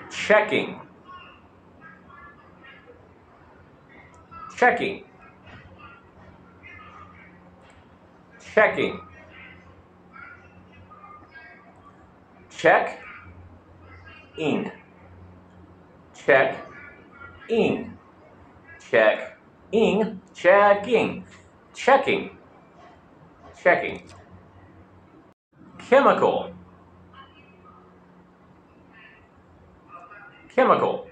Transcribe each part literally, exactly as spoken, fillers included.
checking, checking, checking, check, ing, check, ing, check, ing, checking, checking, checking, chemical, chemical,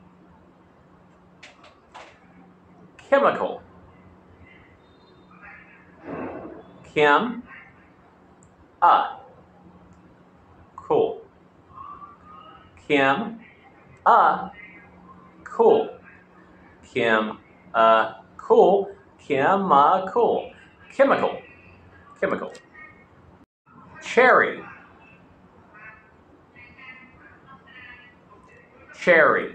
chemical, chem, a, cool, chem, a, cool, chem, a, cool, chemical, chemical, chemical, cherry, cherry,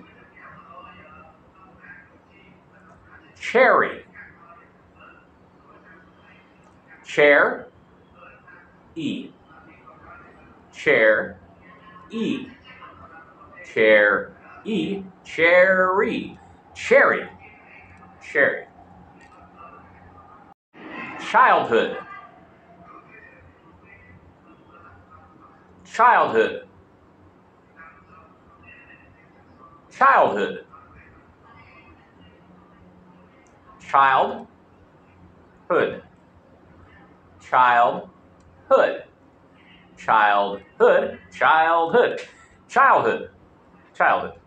cherry, chair, e, chair, e, chair, e, cherry, cherry, cherry, childhood, childhood, childhood, child, hood, child, hood, childhood, childhood, childhood, childhood,